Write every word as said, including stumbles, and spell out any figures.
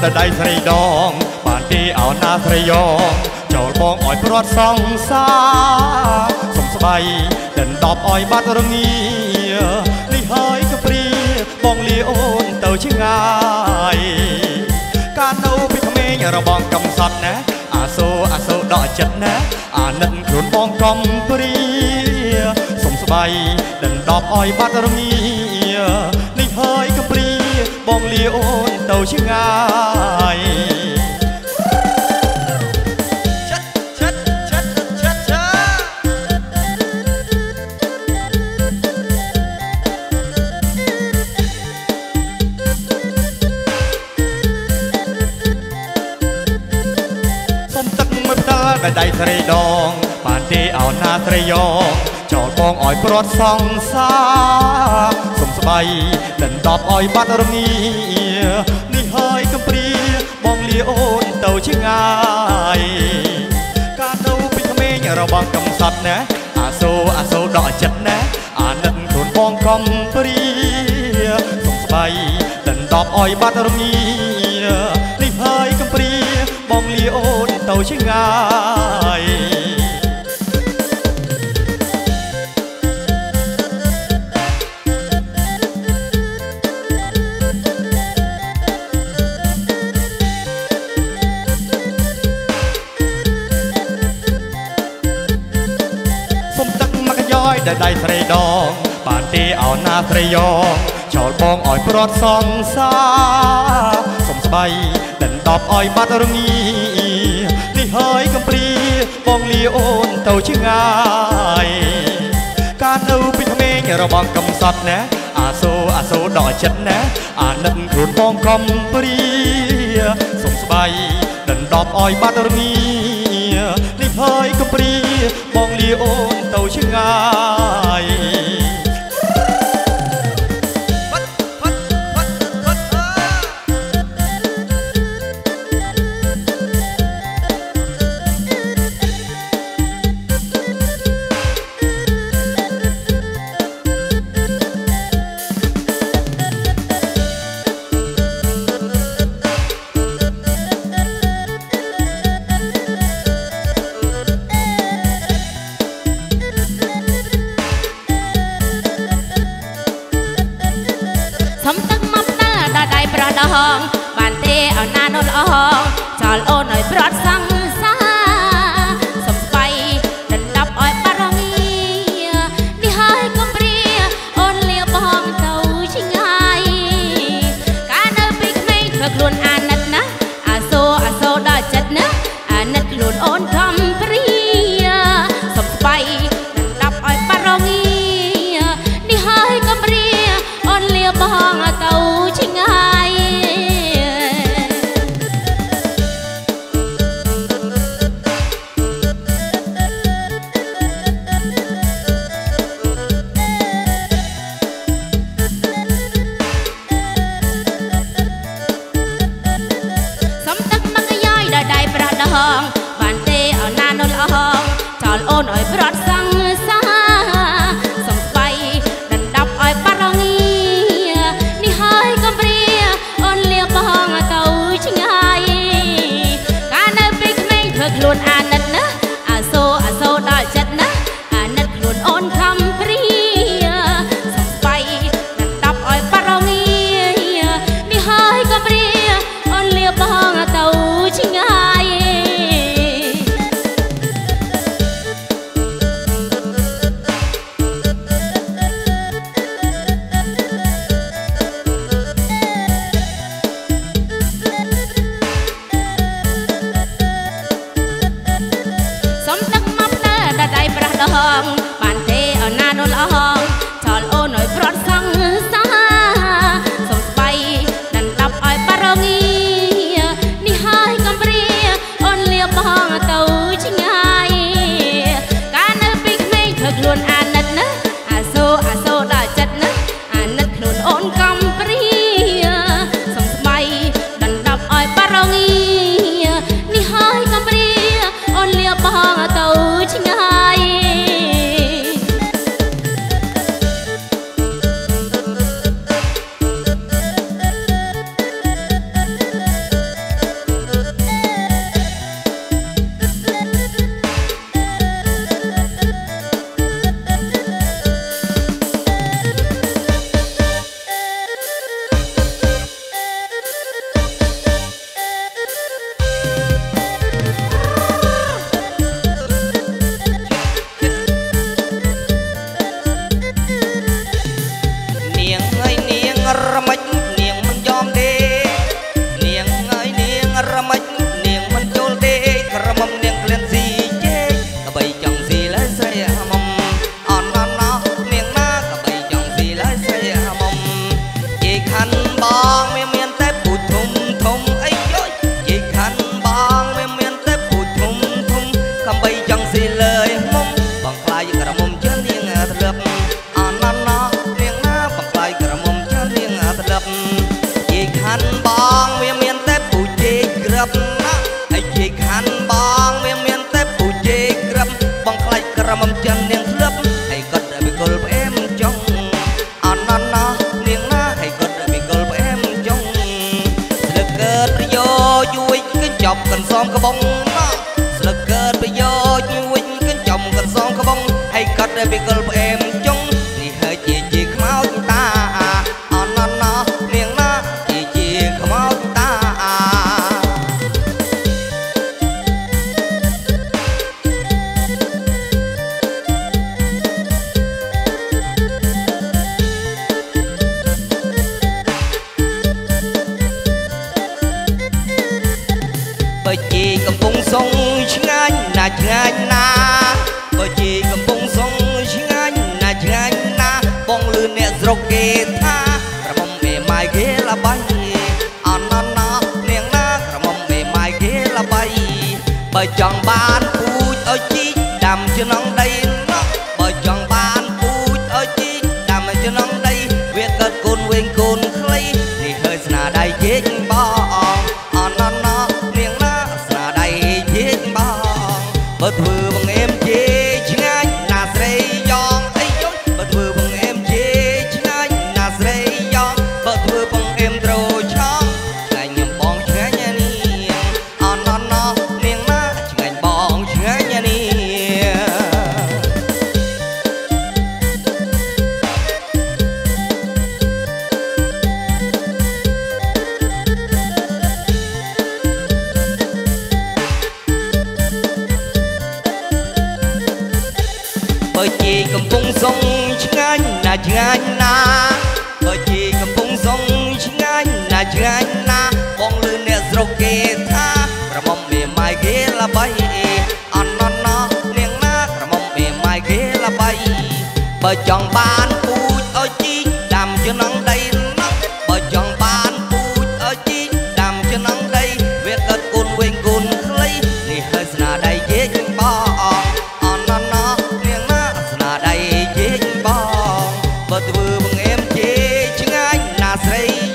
แต่ได้สรีดองป่านที่เอาหน้าสรียองเจ้าบองอ้อยพรอดสองสาสมสบายเดินดอบอ้อยบัดรงีนี่เฮยกระปรีบองเลี้ยโอนเต่าชิงายการเอาไปขเมยเราบองกำสัตนะอาโซอาโซดอกจัดนะอานั่นขลุ่นบองกำปรีสมสบายเดินดอบอ้อยบัดรงีนี่เฮยกระปรีบองเลี้ยโอนเต่าชิงายได้ได้สรีดองป่านที่เอาหน้าสรียองจอดบองอ้อยปลอดสองสาสมสบายเดินดอบอ้อยบัดรงีนี่เฮยกำปรีบองเลี้ยโอนเต่าชิงายการเอาไปขเมยเราบางกำสัตนะอาโซอาโซดอกจัดนะอานั่นขลุ่นบองกำปรีสมสบายเดินดอบอ้อยบัดรงีนี่เฮยกำปรีบองเลี้ยโอนเต่าชิงายสมตักมักย้อยได้ได้สรีดองป่านที่เอาหน้าสรียองชอลบองอ้อยปลอดสองสาสมสบายเดินดอบอ้อยบัดรงีนี่เฮยกำปรีบองเลี้ยโอนเต่าชิงายการเอาไปขเมยเราบางกำสัตนะอาโซอาโซดอกจัดนะอานั่นขลุ่นบองกำปรีสมสบายเดินดอบอ้อยบัดรงีนี่เฮยกำปรีบองเลี้ยโอนเต่าชิงายบ้านเตะเอาหน้าโนนอองจอลโอนหน่อยปลอดสังสาสมไปเดินดับอ้อยปารงีนี่เฮยกำปรีโอนเลี้ยวบองเต่าชิงายการเดินไปขเมยเธอกลุ่นอานัดนะอาโซอาโซดอจัดนะอานัดกลุ่นโอนกำปรีสมไปเดินดับอ้อยปารงีนี่เฮยกำปรีโอนเลี้ยวบองเต่าชิงายបងមានមានតែពូធំធំអីយយយាយខាន់បងមានមានតែពូធំធំកំបីចង់ស៊ីលើយមុំបងខ្លាយក្រមុំជើនាងធ្លាប់អនណណនាងណាបងខ្លាយក្រមុំជើនាងធ្លាប់យាយខាន់បងមានមានតែពូជេក្រាប់ណាហើយយាយខាន់បងមានមានតែពូជេក្រាប់បងខ្លាយក្រមុំជើនាងធ្លាប់ហើយគាត់បិគលផ្អែមចង់អនណណនាងណាហើយគាត់បិគលផ្អែមចង់ស្លឹកកើតប្រយោយួយគឺចប់កន្សំក្បងណាស្លឹកកើតប្រយោយួយគឺចំកន្សំក្បងហើយគាត់បិគលផ្អែមចង់នេះហើយជាជាខ្មោចតាអនណណនាងណាជាជាខ្មោចតាបើជីកំពុងសងឆ្ងាញ់ណាឆ្ងាញ់ណាបើជីកំពុងសងឆ្ងាញ់ណាឆ្ងាញ់ណាបងលឺអ្នកស្រុកគេថាក្រមុំមេម៉ាយគេល្បីអនណណនាងណាក្រមុំមេម៉ាយគេល្បីបើចង់បានពូជឲ្យជីដាំចំណងដីណោះបើចង់បានពូជឲ្យជីដាំចំណងដីវាកើតកូនវែងកូនខ្លីនេះហើយស្នាដៃជែកបងអនណណនាងណាស្នាដៃជែកបងបើធ្វើបង្អែមជេឆ្ងាញ់ណាស្រីយ៉ងអីយយបើធ្វើបង្អែមជេឆ្ងាញ់ណាស្រីយ៉ងបើធ្វើបង្អែមត្រូឆងឆ្ងាញ់ញឹមបងឆ្ងាញ់នាងអនណណនាងណាឆ្ងាញ់បងឆ្ងាញ់នាងបើជីកំពុងសងឆ្ងាញ់ណាឆ្ងាញ់ណាបើជីកំពុងសងឆ្ងាញ់ណាឆ្ងាញ់ណាបងលឺអ្នកស្រុកគេថាក្រមុំមេម៉ាយគេល្បីអនណណនាងណាក្រមុំមេម៉ាយគេល្បីបើចង់បានពូជឲ្យជីដាំចំណងដីណោះបើចង់បានពូជឲ្យជីដាំចំណងដីវាកើតកូនវែងកូនខ្លីនេះហើយស្នាដៃជែកបងអនណណនាងណាស្នាដៃជែកបងបើធ្វើបង្អែមជេឆ្ងាញ់ណាស្រី